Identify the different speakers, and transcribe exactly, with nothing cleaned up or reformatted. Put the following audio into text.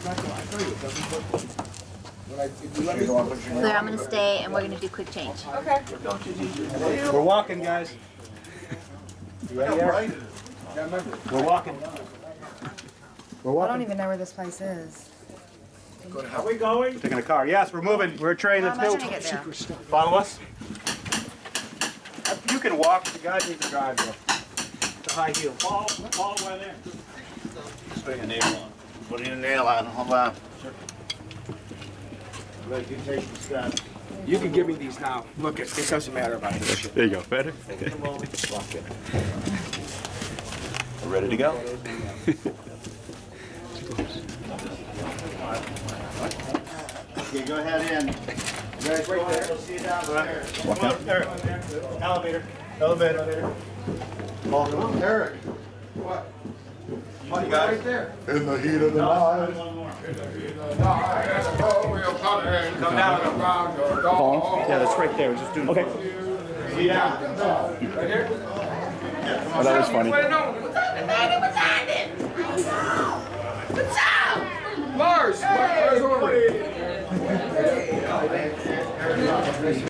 Speaker 1: Claire, I'm going to stay and we're going to do quick change.
Speaker 2: Okay.
Speaker 3: We're walking, guys. You ready there? We're walking. We're walking.
Speaker 2: I don't even know where this place is.
Speaker 3: Are we going? Taking a car. Yes, we're moving. We're a train.
Speaker 2: How
Speaker 3: Let's
Speaker 2: am I
Speaker 3: go.
Speaker 2: gonna get there?
Speaker 3: Follow us. You can walk. The guys need to drive, though. It's a high heel. Paul, Paul, right there.
Speaker 4: Just putting a nail on. Putting a nail on. Hold on. Let you take the step.
Speaker 5: You can give me these now. Look, it, it doesn't matter about this shit.
Speaker 6: There you go. Better?
Speaker 4: We're ready to go? Okay, go ahead in. You guys right there. We'll see you downstairs.
Speaker 3: Walk out. Eric. Elevator. Elevator. Elevator.
Speaker 4: Paul, come on. Eric.
Speaker 5: What?
Speaker 4: What, you got right there? In the heat of the night.
Speaker 3: Come down.
Speaker 5: Paul? Yeah, that's right there. Just doing
Speaker 3: Okay.
Speaker 4: See you down.
Speaker 5: Right here?
Speaker 6: Oh, that was funny.
Speaker 5: Lars! Where's Orly?